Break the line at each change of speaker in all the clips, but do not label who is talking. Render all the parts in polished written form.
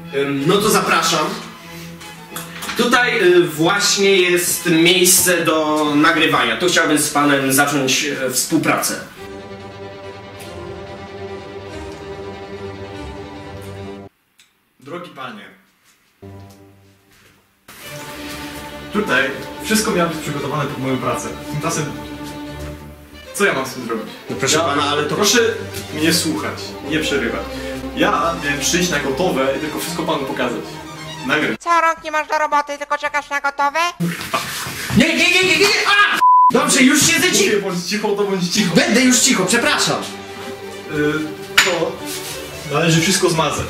No to zapraszam. Tutaj właśnie jest miejsce do nagrywania. Tu chciałbym z panem zacząć współpracę.
Drogi panie, tutaj wszystko miało być przygotowane pod moją pracę. Tymczasem, co ja mam z tym zrobić?
No proszę pana, ale to...
Proszę mnie słuchać, nie przerywać. Ja miałem przyjść na gotowe i tylko wszystko panu pokazać. Nagrać.
Co, rąk nie masz do roboty, tylko czekasz na gotowe?
Nie! A! Dobrze, już siedzę cicho!
Mówię, bądź cicho, to bądź cicho.
Będę już cicho, przepraszam!
To należy wszystko zmazać.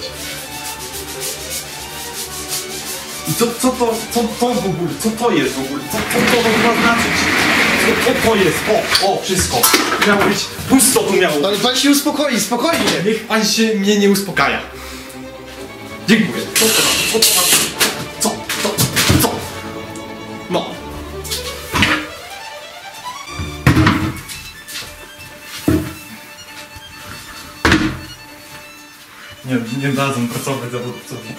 I co to w ogóle? Co to jest w ogóle? Co to ma znaczyć? Co to jest? O, wszystko. Miało być pusto tu miało.
Ale pan się uspokoi, spokojnie!
Niech pan się mnie nie uspokaja. Dziękuję. Co? No. Nie dadzą pracować zawodowcowi.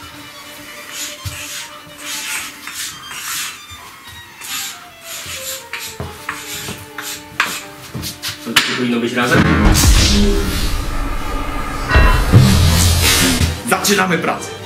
To powinno być razem?
Zaczynamy pracę.